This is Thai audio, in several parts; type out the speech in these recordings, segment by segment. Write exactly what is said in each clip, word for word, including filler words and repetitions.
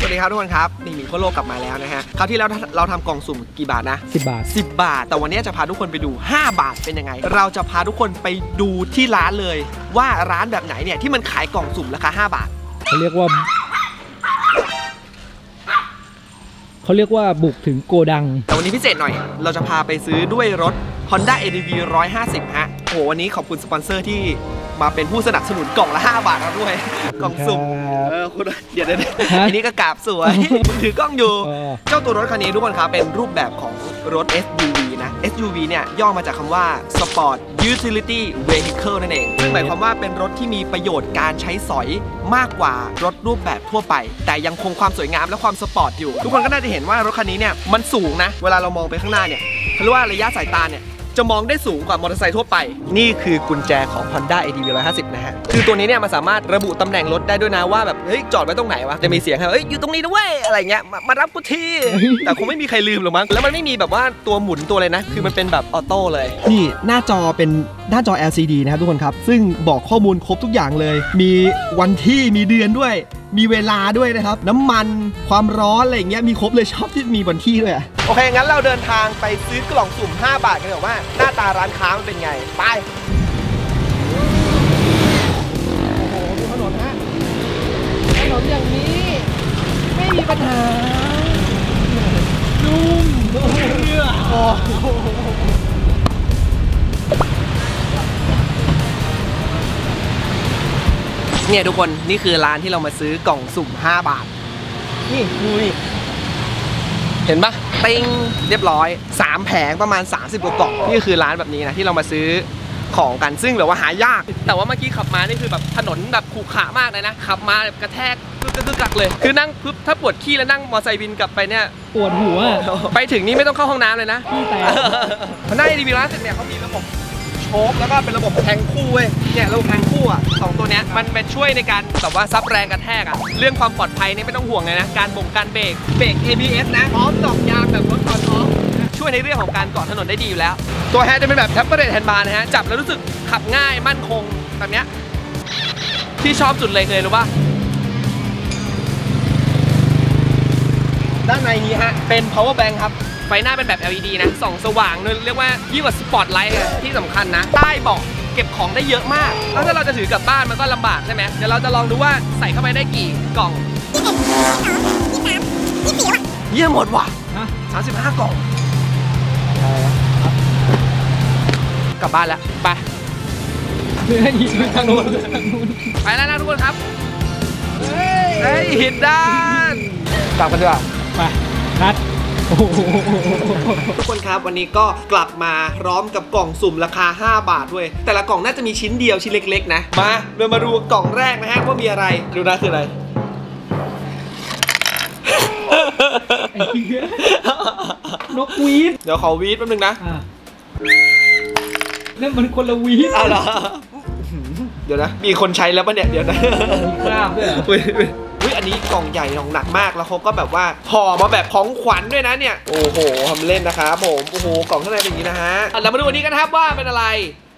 วัสดีครับทุกคนครับนี่หมีโคโลกลับมาแล้วนะฮะคราวที่แล้วเราทำกล่องสุ่มกี่บาทนะสิบบาทสิบบาทแต่วันนี้จะพาทุกคนไปดูห้าบาทเป็นยังไงเราจะพาทุกคนไปดูที่ร้านเลยว่าร้านแบบไหนเนี่ยที่มันขายกล่องสุ่มราคาห้าบาทเขาเรียกว่าเขาเรียกว่าบุกถึงโกดังแต่วันนี้พิเศษหน่อยเราจะพาไปซื้อด้วยรถ Honda เอ ดี วี หนึ่งร้อยห้าสิบฮะโอ้วันนี้ขอบคุณสปอนเซอร์ที่มาเป็นผู้สนับสนุนกล่องละห้าบาทแล้วด้วยกล่องสุ่มเออคุณเดี๋ยวเดี๋ยวอันนี้ก็กราบสวยถือกล้องอยู่เจ้าตัวรถคันนี้ทุกคนครับเป็นรูปแบบของรถ เอส ยู วี นะ เอส ยู วี เนี่ยย่อมาจากคำว่า Sport Utility Vehicle นั่นเองซึ่งหมายความว่าเป็นรถที่มีประโยชน์การใช้สอยมากกว่ารถรูปแบบทั่วไปแต่ยังคงความสวยงามและความสปอร์ตอยู่ทุกคนก็น่าจะเห็นว่ารถคันนี้เนี่ยมันสูงนะเวลาเรามองไปข้างหน้าเนี่ยเขาเรียกว่าระยะสายตาเนี่ยจะมองได้สูงกว่ามอเตอร์ไซค์ทั่วไปนี่คือกุญแจของ Honda เอ ดี วี หนึ่งร้อยห้าสิบนะฮะคือตัวนี้เนี่ยมันสามารถระบุตำแหน่งรถได้ด้วยนะว่าแบบเฮ้ยจอดไว้ตรงไหนวะจะมีเสียงให้เฮ้ยอยู่ตรงนี้นะเว้ยอะไรเงี้ยมารับกูทีแต่คงไม่มีใครลืมหรอกมั้งแล้วมันไม่มีแบบว่าตัวหมุนตัวเลยนะคือมันเป็นแบบออโต้เลยนี่หน้าจอเป็นหน้าจอ แอล ซี ดี นะครับทุกคนครับซึ่งบอกข้อมูลครบทุกอย่างเลยมีวันที่มีเดือนด้วยมีเวลาด้วยนะครับน้ำมันความร้อนอะไรอย่างเงี้ยมีครบเลยชอบที่มีวันที่ด้วยโอเคงั้นเราเดินทางไปซื้อกล่องสุ่มห้าบาทกันดีกว่าว่าหน้าตาร้านค้ามันเป็นไงไปโอ้โหดูถนนฮะถนนอย่างนี้ไม่มีปัญหานุ่มโอ้โหเนี่ยทุกคนนี่คือร้านที่เรามาซื้อกล่องสุ่มห้าบาทนี่ดูนี่เห็นปะติงเรียบร้อยสามแผงประมาณสามสิบกว่ากล่องนี่คือร้านแบบนี้นะที่เรามาซื้อของกันซึ่งแบบว่าหายากแต่ว่าเมื่อกี้ขับมานี่คือแบบถนนแบบขรุขระมากเลยนะขับมาแบบกระแทกกึกกึกกักเลยคือนั่งปุ๊บถ้าปวดขี้แล้วนั่งมอเตอร์ไซค์บินกลับไปเนี่ยปวดหัวไปถึงนี่ไม่ต้องเข้าห้องน้ำเลยนะพี่แต่พนักงานดีวีร้านเสร็จเนี่ยเขามีระบบโชคแล้วก็เป็นระบบแทงคู่เว้ยเนี่ยระบบแทงคู่อ่ะสองตัวเนี้ยมันเป็นช่วยในการแบบว่าซับแรงกระแทกอ่ะเรื่องความปลอดภัยนี่ไม่ต้องห่วงเลยนะการบ่งการเบรกเบรก เอ บี เอส นะพร้อมดอกยางแบบรถตอนท้องช่วยในเรื่องของการเกาะถนนได้ดีอยู่แล้วตัวแฮนด์จะเป็นแบบแท็บเปิลแฮนด์บาร์นะฮะจับแล้วรู้สึกขับง่ายมั่นคงแบบเนี้ยที่ชอบสุดเลยเลยรู้ป่ะด้านในนี้ฮะเป็น power bank ครับไฟหน้าเป็นแบบ แอล อี ดี นะส่องสว่างเรียกว่ายิ่งกว่าสปอตไลท์ที่สำคัญนะใต้เบาะเก็บของได้เยอะมากแล้วถ้าเราจะถือกลับบ้านมันก็ลำบากใช่ไหมเดี๋ยวเราจะลองดูว่าใส่เข้าไปได้กี่กล่องเยี่ยมหมดว่ะสามสิบห้ากล่องกลับบ้านแล้วไปทางนู้นไปแล้วนะทุกคนครับเฮ้ยหินด้านกลับกันดีกว่าไปนัดทุกคนครับวันนี้ก็กลับมาพร้อมกับกล่องสุ่มราคาห้าบาทด้วยแต่ละกล่องน่าจะมีชิ้นเดียวชิ้นเล็กๆนะมาเรามาดูกล่องแรกนะฮะว่ามีอะไรดูนะคืออะไรนกหวีดเดี๋ยวขอวีดแป๊บนึงนะนั่นมันคนละวีดอะไรเดี๋ยวนะมีคนใช้แล้วปะเนี่ยเดี๋ยวนะมีคราบด้วยอุ้ยอันนี้กล่องใหญ่กล่องหนักมากแล้วเขาก็แบบว่าห่อมาแบบของขวัญด้วยนะเนี่ยโอ้โหทำเล่นนะครับผมโอ้โหกล่องข้างในเป็นอย่างนี้นะฮะเรามาดูวันนี้กันครับว่าเป็นอะไร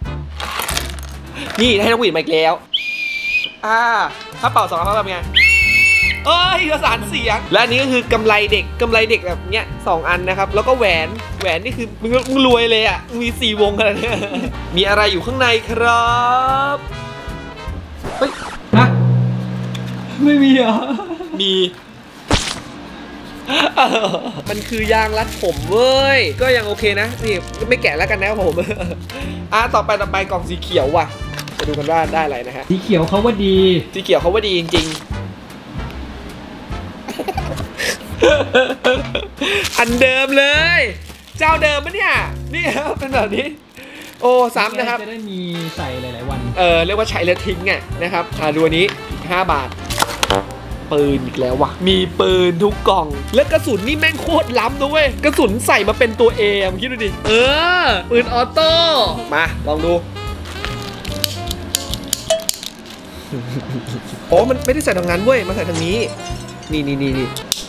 นี่ให้น้องหวีดมาอีกแล้วอ่าถ้าเป่าสองครั้งทำไงเอ้ยประสานเสียงและอันนี้ก็คือกำไรเด็กกำไรเด็กแบบเนี้ยสองอันนะครับแล้วก็แหวนแหวนนี่คือมึงมึงรวยเลยอ่ะมีสี่วงขนาดนี้มีอะไรอยู่ข้างในครับเฮ้ยฮะไม่มีเหรอมีมันคือยางรัดผมเว้ยก็ยังโอเคนะนี่ไม่แกะแล้วกันนะผมอ่ะต่อไปต่อไปกล่องสีเขียวว่ะมาดูกันว่าได้อะไรนะฮะสีเขียวเขาว่าดีสีเขียวเขาว่าดีจริงๆอันเดิมเลยเจ้าเดิมปะเนี่ยนี่ครับเป็นแบบนี้โอ้ซ้ำนะครับจะได้มีใส่หลายๆวันเออเรียกว่าใช้แล้วทิ้งไงนะครับอ่าดูอันนี้ห้าบาทปืนอีกแล้วว่ะมีปืนทุกกล่องและกระสุนนี่แม่งโคตรล้ำนะเว้ยกระสุนใส่มาเป็นตัวเอมคิดดูดิเออปืนออโต้มาลองดูโอ้มันไม่ได้ใส่ทางนั้นเว้ยมันใส่ทางนี้นี่นี่นี่นี่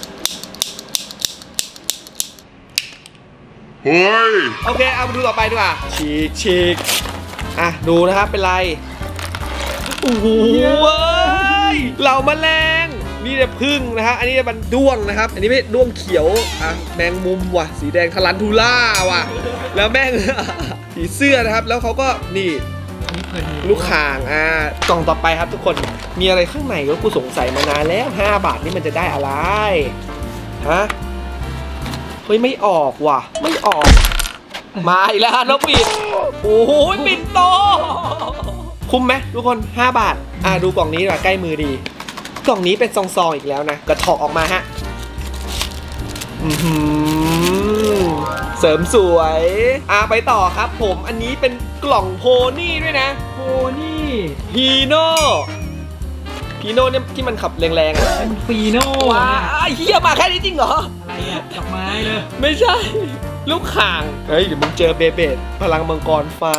เฮ้ยโอเคเอามาดูต่อไปดีกว่าฉีกฉีกอ่ะดูนะครับเป็นไรโอ้โหเหล่าแมลงนี่เนี่ยพึ่งนะฮะอันนี้มันด้วงนะครับอันนี้ไม่ด้วงเขียวอ่ะแมงมุมว่ะสีแดงทารันทูล่าว่ะแล้วแม่ง ผีเสื้อนะครับแล้วเขาก็นี่ลูกข่างอ่ากล่องต่อไปครับทุกคนมีอะไรข้างในก็กูสงสัยมานานแล้วห้าบาทนี่มันจะได้อะไรฮะเฮ้ยไม่ออกว่ะไม่ออกมาอีกแล้วนกหวีดโอ้โหปิ่นโตคุ้มไหมทุกคนห้าบาทอ่าดูกล่องนี้หน่อยใกล้มือดีกล่องนี้เป็นซองๆอีกแล้วนะกระถอกออกมาฮะอือหือเสริมสวยอ่าไปต่อครับผมอันนี้เป็นกล่องโพนี่ด้วยนะโอ้นี่พีโน่พีโน่เนี่ยที่มันขับแรงๆอะเป็นฟีโน่ว้าเฮียมาแค่นี้จริงเหรออะไรอะดอกไม้เลยไม่ใช่ลูกข่างเฮ้ยเดี๋ยวมึงเจอเบเบดพลังมังกรฟ้า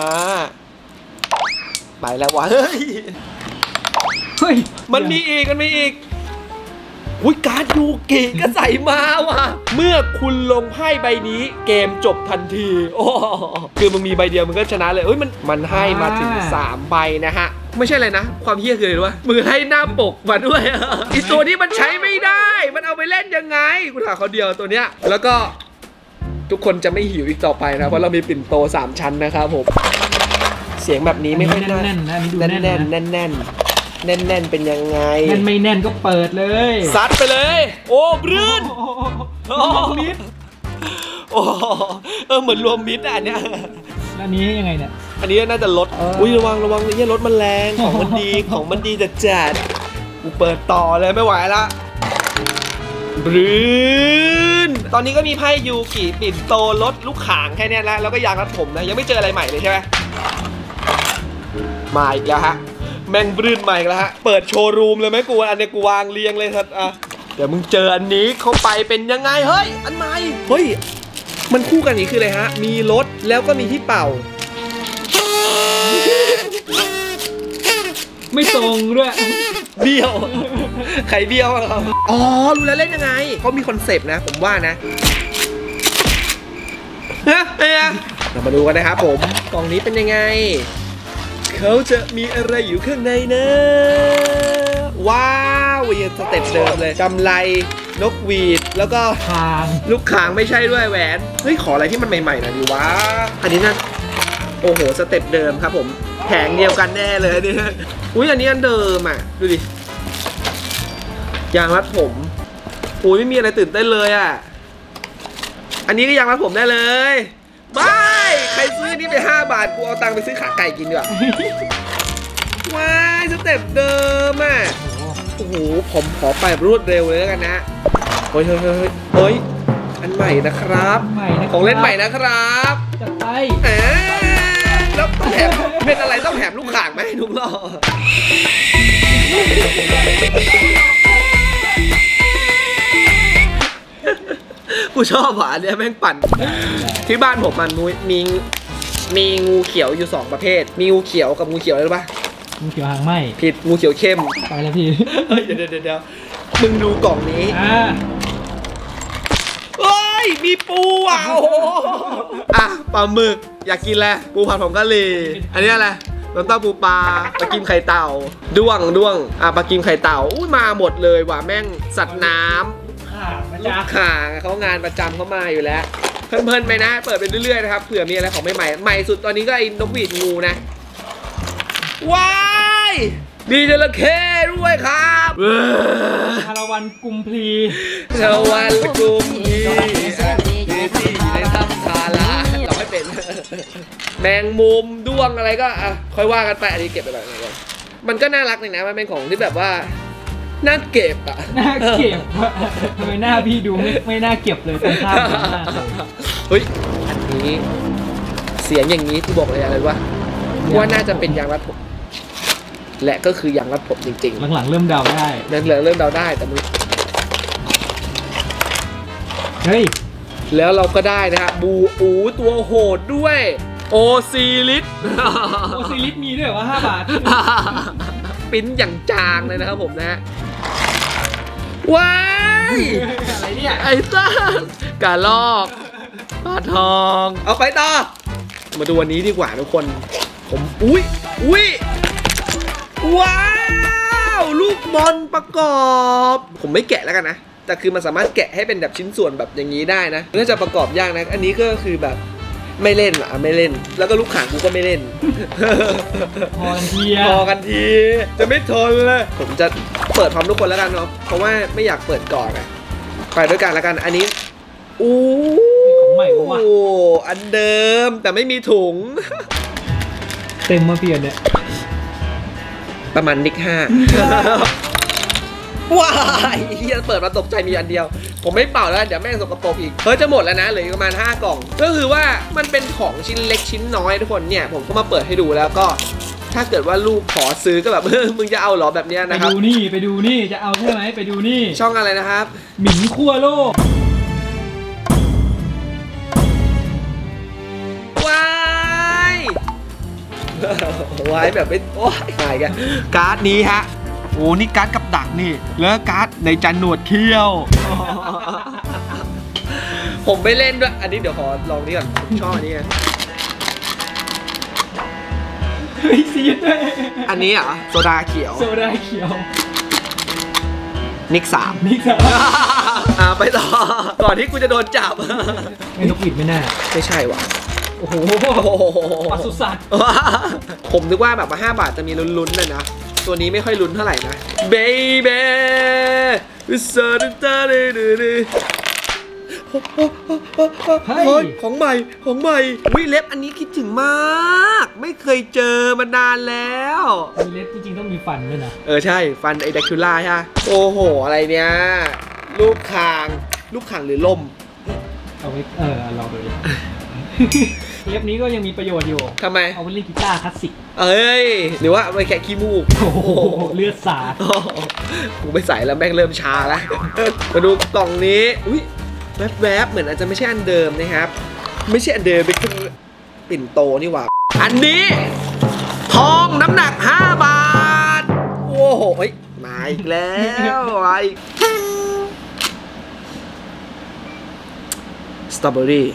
ไปแล้ววะเฮ้ยเฮ้ยมันมีอีกมันมีอีกอุ้ยการ์ดยูกิก็ใส่มาว่ะเมื่อคุณลงไพ่ใบนี้เกมจบทันทีโอ้คือมึงมีใบเดียวมึงก็ชนะเลยเฮ้ยมันมันให้มาถึงสามใบนะฮะไม่ใช่อะไรนะความเหี้ยคืออะไรรู้ป่ะมือให้หน้าปกมาด้วยอีตัวนี้มันใช้ไม่ได้มันเอาไปเล่นยังไงกูถามเขาเดียวตัวเนี้ยแล้วก็ทุกคนจะไม่หิวอีกต่อไปนะเพราะเรามีปิ่นโตสามชั้นนะครับผมเสียงแบบนี้ไม่ค่อยน่าแน่นๆนะนี่ดูแน่นแน่แน่นนแน่นแน่นแน่นเป็นยังไงแน่นไม่แน่นก็เปิดเลยซัดไปเลย โอ้บรื่นโอ้โหมิดโอ้เออเหมือนรวมมิดอ่ะเนี่ยแล้วนี้ยังไงเนี่ยอันนี้น่าจะลดเอออุ้อุ้ยระวังระวังเนี่ยรถมันแรงของมันดีของมันดีจัดจัดกูเปิดต่อเลยไม่ไหวละบรื่นตอนนี้ก็มีไพ่ยูกิปิ่นโตรถลูกข่างแค่นี้แล้วแล้วก็ยางรัดผมนะยังไม่เจออะไรใหม่เลยใช่ไหมมาอีกแล้วฮะแม่งบรื่นใหม่แล้วฮะเปิดโชว์รูมเลยไหมกูอันนี้กูวางเรียงเลยครับอ่ะเดี๋ยวมึงเจออันนี้เข้าไปเป็นยังไงเฮ้ยอันใหม่เฮ้ยมันคู่กันนี่คืออะไรฮะมีรถแล้วก็มีที่เป่าไม่ตรงด้วยเบี้ยวใครเบี้ยวอะครับอ๋อรู้แล้วเล่นยังไงเขามีคอนเซปต์นะผมว่านะฮะเฮ้ยเรามาดูกันนะครับผมกล่องนี้เป็นยังไงเขาจะมีอะไรอยู่ข้างในนะว้าวยังสเต็ปเดิมเลยกำไรนกหวีดแล้วก็ทางลูกข่างไม่ใช่ด้วยแหวนเฮ้ยขออะไรที่มันใหม่ๆหน่อยดิวะอันนี้นะโอ้โหสเต็ปเดิมครับผมแผงเดียวกันแน่เลยนี่อุ้ยอันนี้อันเดิมอ่ะดูดิยางรัดผมอุ้ยไม่มีอะไรตื่นเต้นเลยอ่ะอันนี้ก็ยางรัดผมได้เลยไม่ใครซื้อนี่ไปห้าบาทกูเอาตังค์ไปซื้อขาไก่กินดีกว่าว้ายสเต็ปเดิมอ่ะโอ้โหผมขอไปรวดเร็วเลยแล้วกันนะเฮ้ยเฮ้ยเฮ้ยเฮ้ยอันใหม่นะครับใหม่นะของเล่นใหม่นะครับจัดไปเอ๊ะแล้วต้องแถมเป็นอะไรต้องแถมลูกข่างไหมทุกรอบกูชอบหวานเนี่ยแม่งปั่นที่บ้านผมมันมีมีงูเขียวอยู่สองประเภทมีงูเขียวกับงูเขียวอะไรรู้ป่ะงูเขียวหางไหมผิดงูเขียวเข้มไปแล้วพี่เฮ้ยเดี๋ยวเดี๋ยวเดี๋ยวมึงดูกล่องนี้อ่าเฮ้ยมีปูอ่ะโอ้โหอ่ะปลาหมึกอยากกินแหละปูผัดผงกะหรี่อันนี้อะไรน้ำเต้าปูปลาปลากิมไข่เต่าด้วงด้วงอ่ะปลากิมไข่เต่าอุ้ยมาหมดเลยว่ะแม่งสัตว์น้ำขาดมาลูจาก กข่างเขางานประจำเขามาอยู่แล้วเพลินๆไปนะเปิดไปเรื่อยๆนะครับเผื่อมีอะไรของใหม่ๆใหม่สุดตอนนี้ก็ไอ้นกหวีดงูนะว้ายมีจระเข้ด้วยครับเออคารวันกุมพลีชาววันกุมพีที่ในถ้ำทาราเราไม่เป็น แมงมุมด้วงอะไรก็อ่ะค่อยว่ากันไปอันนี้เก็บไปก่อนมันก็น่ารักเลยนะมันเป็นของที่แบบว่าน่าเก็บอ่ะน่าเก็บอะทำไมหน้าพี่ดูไม่ไม่น่าเก็บเลยตรงข้ามกันมากเลยเฮ้ยอันนี้เสียงอย่างนี้ที่บอกเลยอะไรวะว่าน่าจะเป็นยางรัดผมและก็คือยางรัดผมจริงๆหลังๆเริ่มเดาได้เรื่องเรื่องเดาได้แต่มึงเฮ้ยแล้วเราก็ได้นะฮะบูอูตัวโหดด้วยโอซีลิสโอซิลิสมีด้วยเหรอว่าห้าบาทปิ้นอย่างจางเลยนะครับผมนะฮะว้ายอะไรเนี่ยไอ้ซ่ากาลอกปลาทองเอาไปต่อมาดูวันนี้ดีกว่าทุกคนผมอุ้ยอุ้ยว้าวลูกบอลประกอบ ผมไม่แกะแล้วกันนะแต่คือมันสามารถแกะให้เป็นแบบชิ้นส่วนแบบอย่างนี้ได้นะน่าจะประกอบยากนะอันนี้ก็คือแบบไม่เล่นอ่ะไม่เล่นแล้วก็ลูกข่างกูก็ไม่เล่นพอกันทีพอกันทีจะไม่ทนเลยผมจะเปิดพร้อมทุกคนแล้วกันเนาะเพราะว่าไม่อยากเปิดก่อนอ่ะไปด้วยกันแล้วกันอันนี้อู้ของใหม่วะอันเดิมแต่ไม่มีถุงเต็มมาเปลี่ยนเนี่ยประมาณนิกห้าว้ายเฮียเปิดมาตกใจมีอันเดียวผมไม่เป่าแล้วเดี๋ยวแม่งสกปรกอีกเฮ้ยจะหมดแล้วนะเหลือประมาณห้ากล่องก็คือว่ามันเป็นของชิ้นเล็กชิ้นน้อยทุกคนเนี่ยผมก็มาเปิดให้ดูแล้วก็ถ้าเกิดว่าลูกขอซื้อก็แบบเออมึงจะเอาหรอแบบเนี้ยนะครับไปดูนี่ไปดูนี่จะเอาใช่ไหมไปดูนี่ช่องอะไรนะครับหมิงขั้วโลกว้ายวายแบบไม่โอ้ยตายกันการ์ดนี้ฮะโอ้นี่การ์ดกับดักนี่แล้วการ์ดในจันหนวดเขี้ยวผมไม่เล่นด้วยอันนี้เดี๋ยวขอลองนี่ก่อนผมชอบอันนี้เฮ้ยซีดด้วยอันนี้อ่ะโซดาเขียวโซดาเขียวนิกสามนิกสามอ่าไปต่อก่อนที่กูจะโดนจับไม่นกอิดไม่แน่ไม่ใช่ว่ะโอ้โหปศุสัตว์ผมนึกว่าแบบมาห้าบาทจะมีลุ้นๆเลยนะตัวนี้ไม่ค่อยลุ้นเท่าไหร่นะเบเบ้วิสาดตาเดเดของใหม่ของใหม่วิเล็บอันนี้คิดถึงมากไม่เคยเจอมานานแล้วมีเล็บจริงๆต้องมีฟันด้วยนะเออใช่ฟันไอเดคิวล่าใช่โอ้โหอะไรเนี้ยลูกคางลูกคางหรือล่มเอาไว้เออลองดูเล็บนี้ก็ยังมีประโยชน์อยู่ทำไมเอาไปเล่นกีตาร์คลาสสิกเอ้ยหรือว่าไปแค่ขี้มูกโอ้โหเลือดสาดกูไปใส่แล้วแม่งเริ่มชาแล้วมาดูกล่องนี้อุ้ยแวบๆเหมือนอาจจะไม่ใช่อันเดิมนะครับไม่ใช่อันเดิมเป็นปิ่นโตนี่หว่าอันนี้ทองน้ำหนักห้าบาทโอ้โหมาอีกแล้วมาอีกสตรอเบอรี่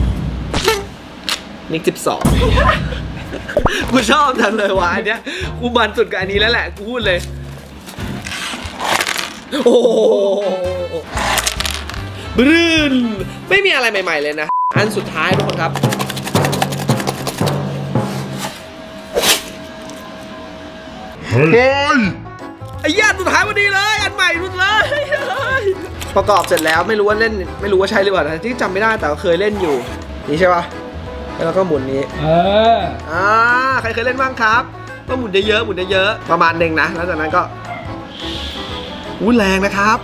นิกสิบสองกูชอบจังเลยวะอันเนี้ยกูมันสุดกับอันนี้แล้วแหละกูพูดเลยโอ้บรื้นไม่มีอะไรใหม่ๆเลยนะอันสุดท้ายทุกคนครับเฮ้ยไอ้ญาติสุดท้ายวันนี้เลยอันใหม่สุดเลยประกอบเสร็จแล้วไม่รู้ว่าเล่นไม่รู้ว่าใช่หรือเปล่านะที่จำไม่ได้แต่ก็เคยเล่นอยู่นี่ใช่ปะแล้วก็หมุนนี้เอออ่าใครเคยเล่นบ้างครับก็หมุนได้เยอะหมุนได้เยอะประมาณหนึ่งนะแล้วจากนั้นก็อู้แรงนะครับ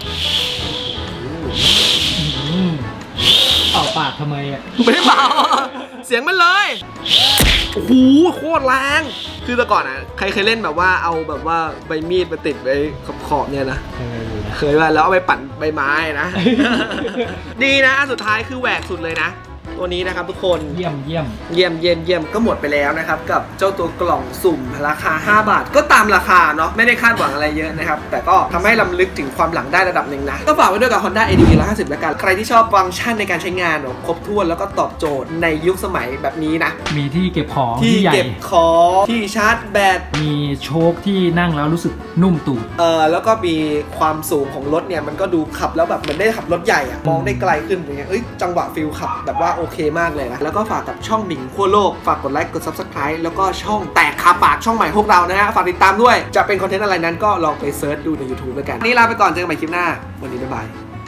เป่าปากทำไมอ่ะไม่ได้เป่าเสียงมันเลยโอ้โหโคตรแรงคือแต่ก่อนอ่ะใครเคยเล่นแบบว่าเอาแบบว่าใบมีดมาติดไว้ขอบๆเนี่ยนะเคยว่าแล้วเอาไปปั่นใบไม้นะดีนะสุดท้ายคือแหวกสุดเลยนะตัวนี้นะครับทุกคนเยี่ยมเยี่ยมเยี่ยมเยี่ยมเยี่ยมก็หมดไปแล้วนะครับกับเจ้าตัวกล่องสุ่มราคาห้าบาทก็ตามราคาเนาะไม่ได้คาดหวังอะไรเยอะนะครับแต่ก็ทำให้ลำลึกถึงความหลังได้ระดับหนึ่งนะก็ฝากไว้ด้วยกับ Honda เอ ดี วี หนึ่งร้อยห้าสิบแล้วกันใครที่ชอบฟังก์ชันในการใช้งานครบถ้วนแล้วก็ตอบโจทย์ในยุคสมัยแบบนี้นะมีที่เก็บของที่เก็บของที่ชาร์จแบตมีโชคที่นั่งแล้วรู้สึกนุ่มตูดเออแล้วก็มีความสูงของรถเนี่ยมันก็ดูขับแล้วแบบเหมือนได้ขับรถใหญ่อะมองได้ไกลขึ้นอย่างเงี้ยเอ้ยจังหวะฟิลขับแบบว่าโอเคมากเลยนะแล้วก็ฝากกับช่องหมิงขั้วโลกฝากกดไลค์กด ซับสไครบ์ แล้วก็ช่องแตกคาปากช่องใหม่พวกเรานะฮะฝากติดตามด้วยจะเป็นคอนเทนต์อะไรนั้นก็ลองไปเซิร์ชดูใน ยูทูบ แล้วกันนี่ลาไปก่อนเจอกันใหม่คลิปหน้าวันนี้บ๊ายบาย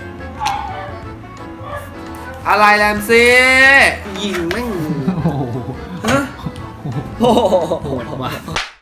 อะไรแลมซี่ยิงแม่งโอ้โหโอ้โห